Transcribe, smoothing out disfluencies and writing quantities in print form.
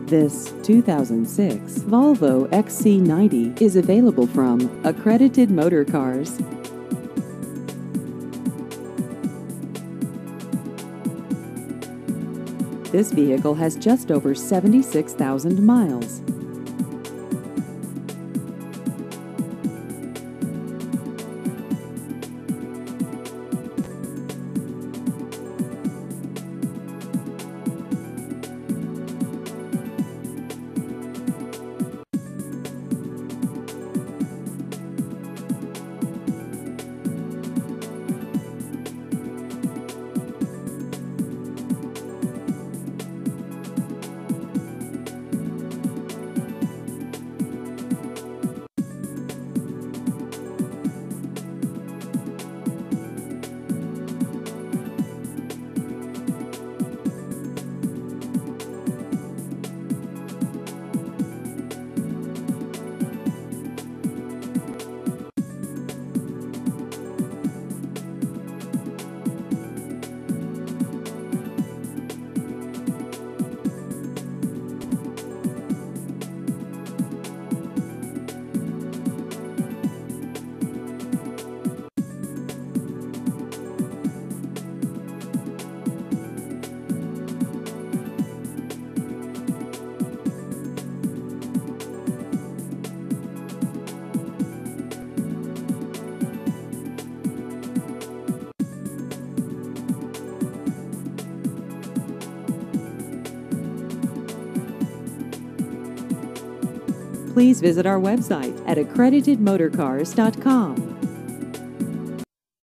This 2006 Volvo XC90 is available from Accredited Motor Cars. This vehicle has just over 76,000 miles. Please visit our website at accreditedmotorcars.com.